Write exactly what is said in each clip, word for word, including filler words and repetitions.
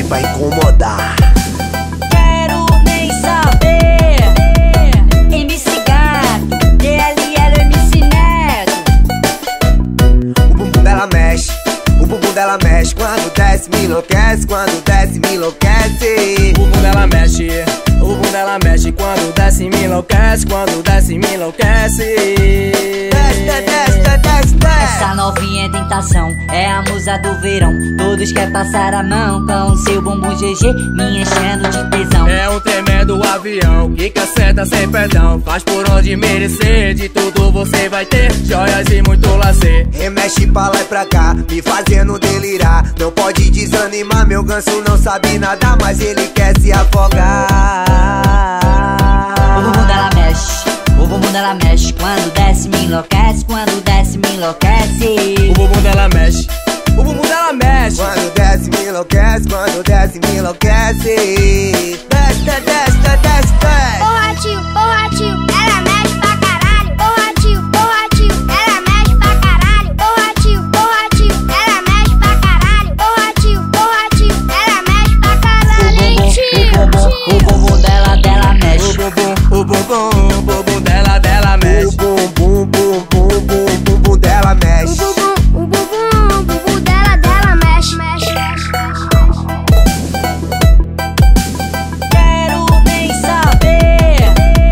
pra incomodar. Quero nem saber. M C Gato, D L L, M C Neto. O bumbum dela mexe, o bumbum dela mexe. Quando desce me enlouquece, quando desce me enlouquece. O bumbum dela mexe, o bumbum dela mexe. Quando desce me enlouquece, quando desce me enlouquece. Desce, desce, desce, desce, desce. Essa novinha é tentação, é a musa do verão. Todos querem passar a mão com o seu bumbum G G, me enchendo de tesão. É um tremendo avião que caceta sem perdão. Faz por onde merecer, de tudo você vai ter joias e muito lazer. Remexe pra lá e pra cá, me fazendo delirar. Não pode desanimar, meu ganso não sabe nadar, mas ele quer se afogar. O bumbum dela mexe, o bumbum dela mexe. Quando desce me enlouquece, quando desce me enlouquece. O bumbum dela mexe, o bumbum dela mexe. Quando desce me enlouquece, quando desce me enlouquece. Desce, desce, desce, desce, desce. Porra tio, porra tio, ela mexe pra caralho. Porra tio, porra tio, ela mexe pra caralho. Porra tio, porra tio, ela mexe pra caralho. Porra tio, porra tio, ela mexe pra caralho. Tio, O bumbum dela, dela O mexe. bumbum, o bumbum, o bumbum dela, dela mexe. O bumbum, bum, bum, bum, bumbum dela mexe. O bumbum, o bumbum, o bumbum dela, dela mexe, mexe, mexe, mexe. Quero nem saber.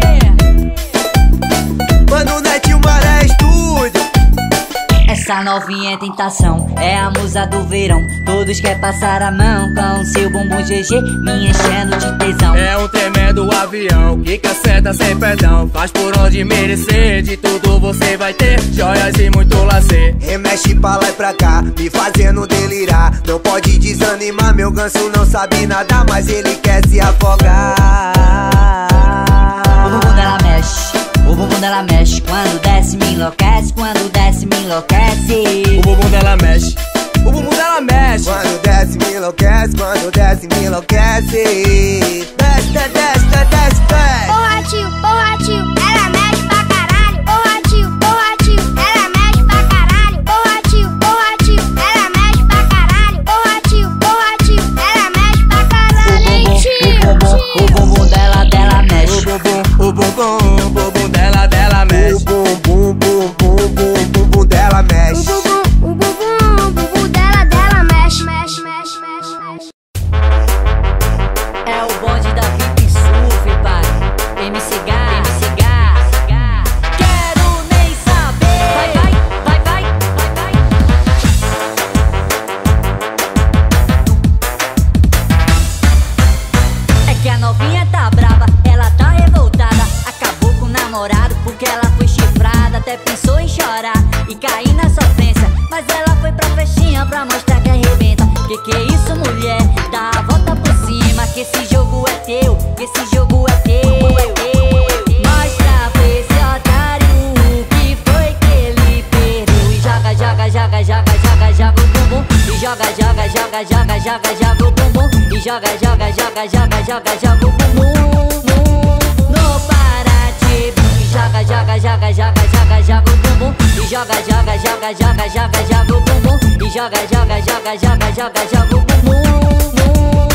Mano, Netinho Maré Estúdio. Essa novinha é tentação, é a musa do verão. Todos querem passar a mão com o seu bumbum G G, me enchendo de tesão. É um tremendo avião que caceta sem perdão. Faz por onde merecer, de tudo você vai ter joias e muito lazer. Remexe pra lá e pra cá, me fazendo delirar. Não pode desanimar, meu ganso não sabe nadar, mas ele quer se afogar. O bumbum dela mexe, o bumbum dela mexe. Quando desce me enlouquece, quando desce me enlouquece. O bumbum dela mexe, o bumbum dela mexe. Quando desce me enlouquece, quando desce me enlouquece. Desce, desce, desce, desce, desce. Porra tio, porra tio, ela mexe pra caralho. Porra tio, porra tio, ela mexe pra caralho. Porra tio, porra tio, ela mexe pra caralho. Porra tio, porra tio, ela mexe pra caralho. Tio, O bumbum dela, dela O mexe. bumbum, o bumbum, o bumbum dela, dela O mexe. bumbum, bum, bum, bum, bumbum dela O mexe. bumbum, o bumbum, o bumbum dela, dela mexe, mexe, mexe, mexe, mexe. É o bonde da V I P Surf, pai. M C Gato, M C Gato. Quero nem saber. Vai, vai, vai, vai, vai, vai. É que a novinha tá brava, ela tá revoltada. Acabou com o namorado porque ela foi chifrada. Até pensou em chorar e cair na sofrência, mas ela foi pra festinha pra mostrar que arrebenta. Que que é isso, mulher? Dá a volta por cima, que esse jogo é teu, que esse jogo é teu. Mostra pra esse otário o que foi que ele perdeu. E joga, joga, joga, joga, joga, joga o bumbum. E joga, joga, joga, joga, joga, joga o bumbum. E joga, joga, joga, joga, joga, joga o bumbum. No Parati, e joga, joga, joga, joga, joga, joga o bumbum. E joga, joga, joga, joga, joga, joga o bumbum. E joga, joga, joga, joga, joga, joga o bumbum.